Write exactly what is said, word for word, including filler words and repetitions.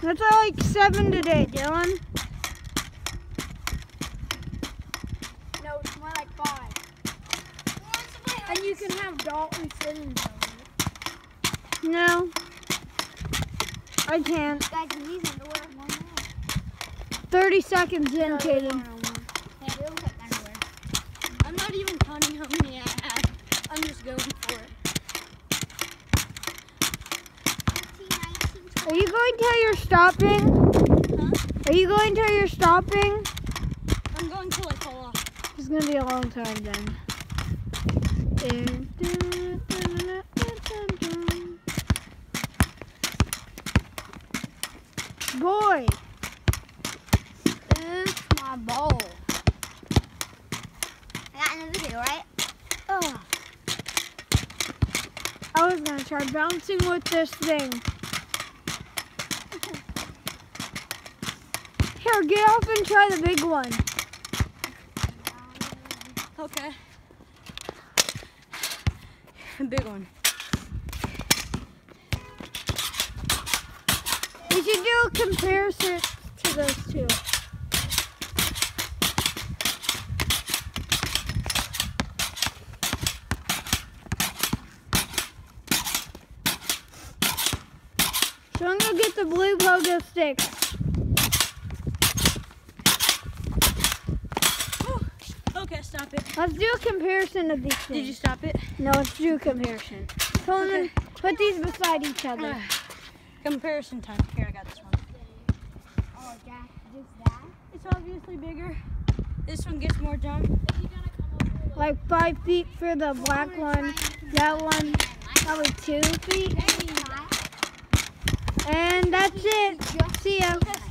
That's like seven today, Dylan. No, it's more like five. And you can have Dalton sitting there. No, I can't. Guys, he's in the way of one more. thirty seconds in, Kaden. I'm not even counting how many I have. I'm just going for it. Are you going till you're stopping? Huh? Are you going till you're stopping? I'm going till I fall off. It's gonna be a long time then. Boy, It's my ball. I got another video, right? oh. I was gonna try bouncing with this thing. Here, get off and try the big one. Okay. A big one. We should do a comparison to those two. So I'm gonna get the blue pogo sticks. Okay, stop it. Let's do a comparison of these things. Did you stop it? No, let's do a comparison. Put, them in, put these beside each other. Uh, comparison time. Here, I got this one. Oh, Jack, just that? It's obviously bigger. This one gets more jump. Like five feet for the black one. That one, probably two feet. And that's it. See ya.